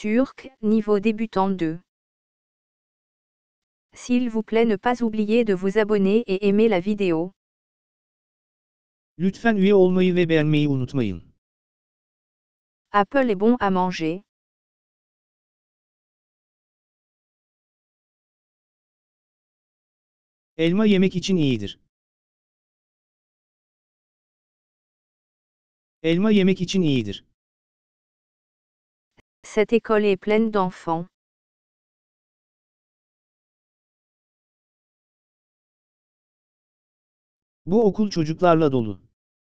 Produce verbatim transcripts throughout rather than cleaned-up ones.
Turc, niveau débutant deux. S'il vous plaît, ne pas oublier de vous abonner et aimer la vidéo. Lütfen üye olmayı ve beğenmeyi unutmayın. Apple est bon à manger. Elma yemek için iyidir. Elma yemek için iyidir. Cette école est pleine d'enfants. Bu okul çocuklarla dolu.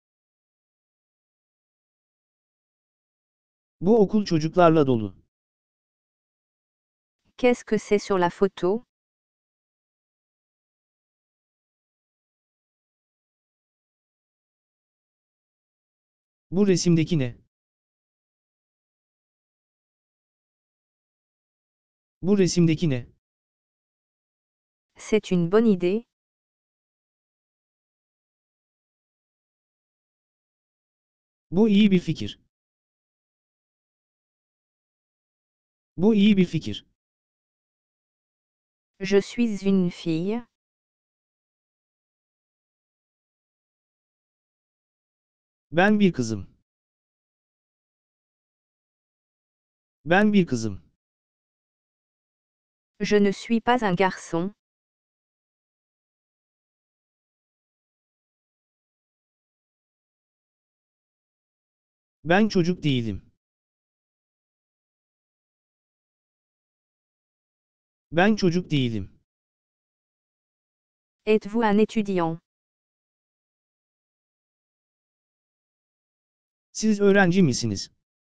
Bu okul çocuklarla dolu. Qu'est-ce que c'est sur la photo? Bu resimdeki ne? Bu resimdeki ne? C'est une bonne idée. Bu iyi bir fikir. Bu iyi bir fikir. Je suis une fille. Ben bir kızım. Ben bir kızım. Je ne suis pas un garçon. Ben çocuk değilim. Ben çocuk değilim. Êtes-vous un étudiant? Siz öğrenci misiniz?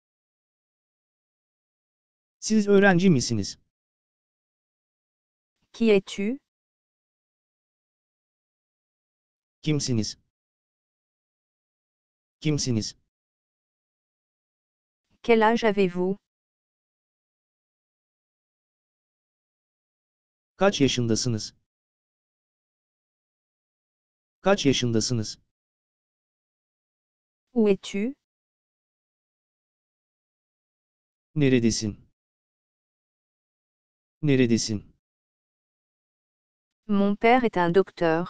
Siz öğrenci misiniz? Qui es-tu? Kimsiniz? Kimsiniz? Quel âge avez-vous? Kaç yaşındasınız? Kaç yaşındasınız? Où es-tu? Neredesin? Neredesin? Mon père est un docteur.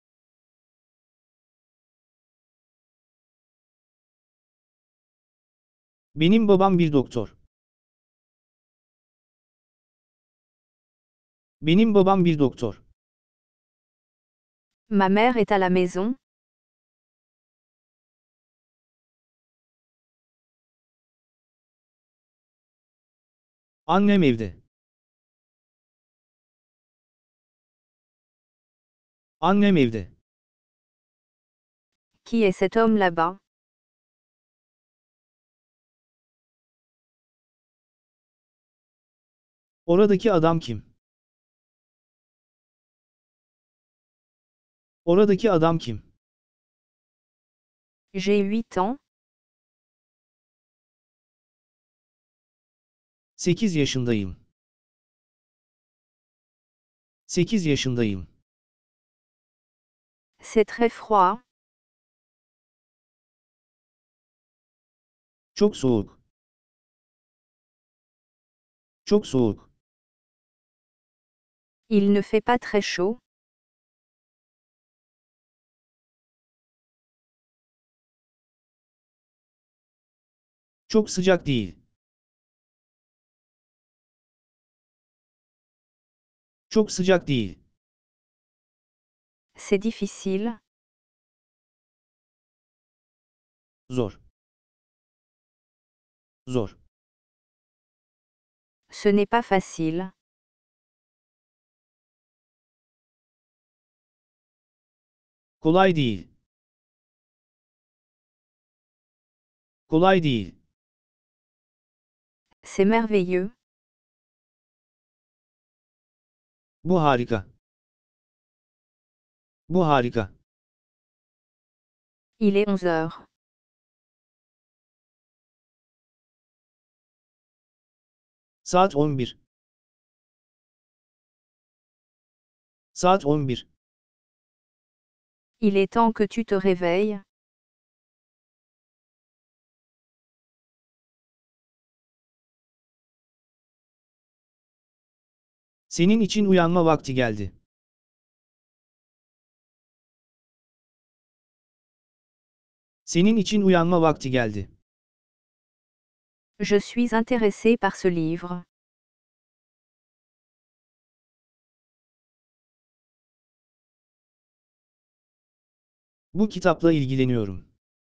Benim babam bir doktor. Benim babam bir doktor. Ma mère est à la maison. Annem evde. Annem evde. Qui est cet homme là-bas? Oradaki adam kim? Oradaki adam kim? J'ai huit ans. sekiz yaşındayım. sekiz yaşındayım. C'est très froid. Çok soğuk. Çok soğuk. Il ne fait pas très chaud. Çok sıcak değil. Çok sıcak değil. C'est difficile. Zor. Zor. Ce n'est pas facile. Kolay değil. Kolay değil. C'est merveilleux. Bu harika. Bu harika. Il est onze heures. Saat on bir. Saat on bir. Il est temps que tu te réveilles. Senin için uyanma vakti geldi. Senin için uyanma vakti geldi. Je suis intéressé par ce livre. Bu kitapla ilgileniyorum.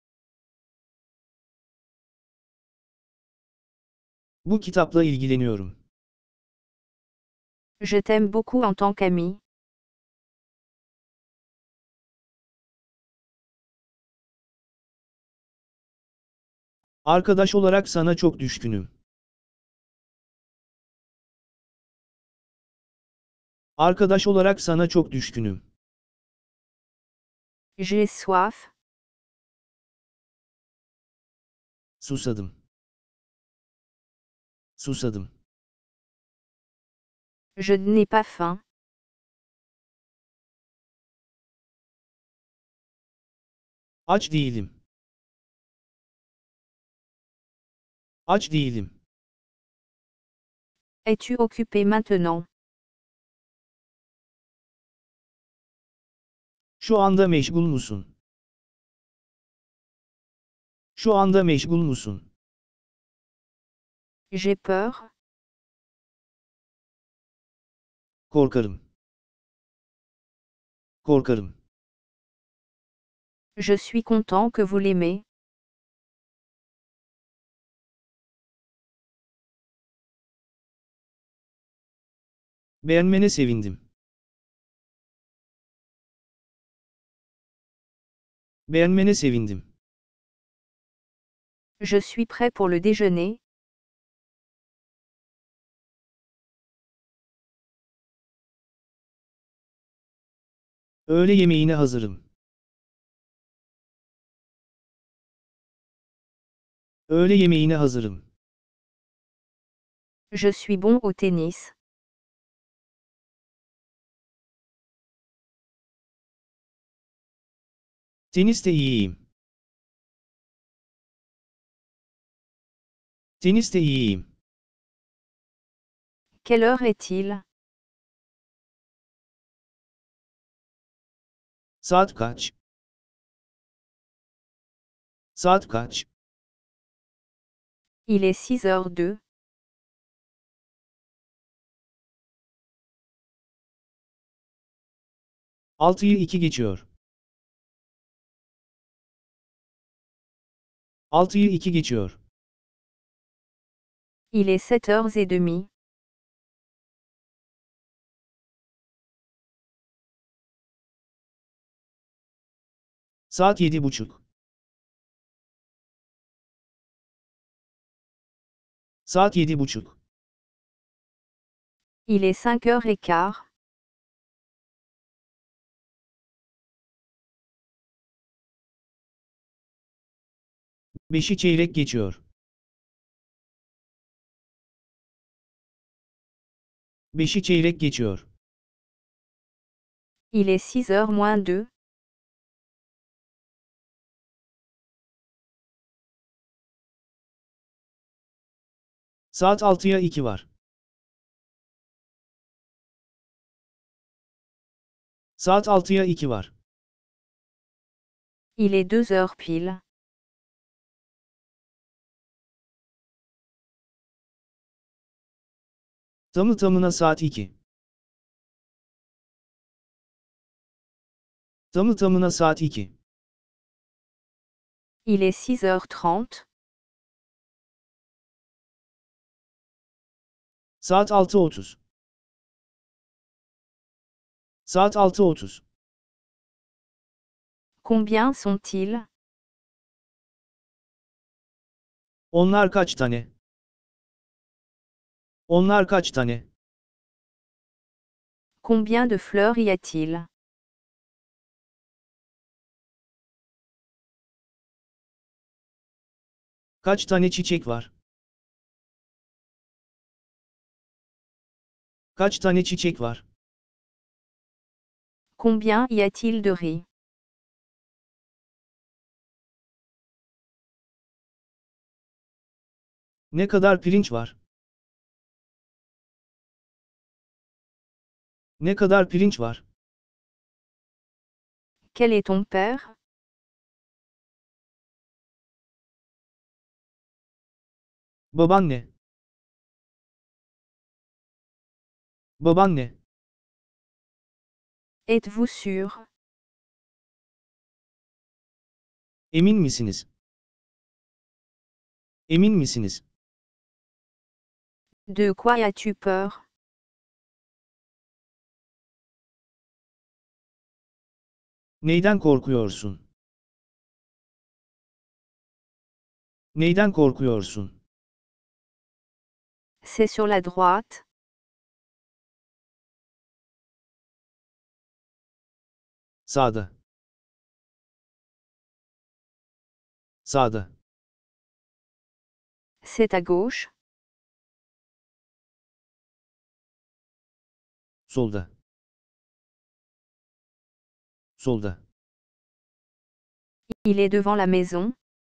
Bu kitapla ilgileniyorum. Je t'aime beaucoup en tant qu'ami. Arkadaş olarak sana çok düşkünüm. Arkadaş olarak sana çok düşkünüm. J'ai soif. Susadım. Susadım. Je n'ai pas faim. Aç değilim. Aç değilim. Es-tu occupé maintenant? Şu anda meşgul musun? Şu anda meşgul musun? J'ai peur. Korkarım. Korkarım. Je suis content que vous l'aimez. Beğenmene sevindim. Beğenmene sevindim. Je suis prêt pour le déjeuner. Öğle yemeğine hazırım. Öğle yemeğine hazırım. Je suis bon au tennis. Teniste iyiyim. Teniste iyiyim. Quelle heure est-il? Saat kaç? Saat kaç? Il est six heures deux. Altıyı iki geçiyor. Altıyı iki geçiyor. Il est sept heures et demie. Saat yedi buçuk. Saat yedi buçuk. Il est cinq heures et quart. Beşi çeyrek geçiyor. Beşi çeyrek geçiyor. Il est six heures moins deux. Saat altıya iki var. Saat altıya iki var. Il est deux heures pile. Tamı tamına saat iki. Tamı tamına saat iki. Il est six heures trente. Saat altı otuz. Saat altı otuz. Combien sont-ils? Onlar kaç tane? Onlar kaç tane? Combien de fleurs y a-t-il? Kaç tane çiçek var? Kaç tane çiçek var? Combien y a-t-il de riz? Ne kadar pirinç var? Ne kadar pirinç var? Quel est ton père? Babaanne. Babaanne. Êtes-vous sûr? Emin misiniz? Emin misiniz? De quoi as-tu peur? Neyden korkuyorsun? Neyden korkuyorsun? C'est sur la droite. Sağda. Sağda. C'est à gauche. Solda. Solda. Il est devant la maison.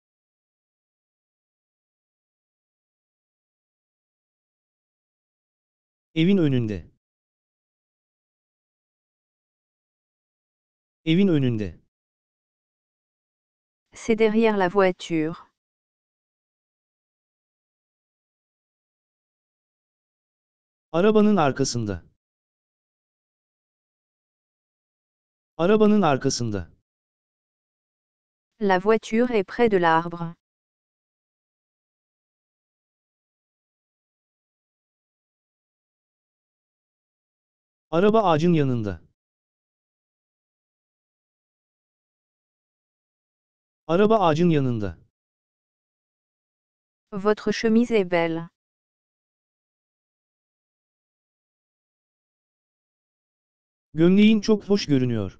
Evin önünde. Evin önünde. C'est derrière la voiture. Arabanın arkasında. Arabanın arkasında. La voiture est près de l'arbre. Araba ağacın yanında. Araba ağacın yanında. Votre chemise est belle. Gömleğin çok hoş görünüyor.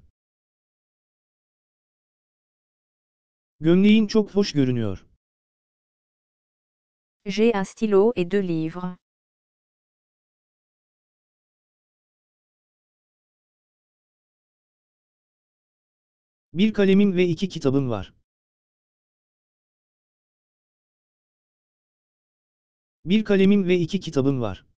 Gömleğin çok hoş görünüyor. J'ai un stylo et deux livres. Bir kalemim ve iki kitabım var. Bir kalemim ve iki kitabım var.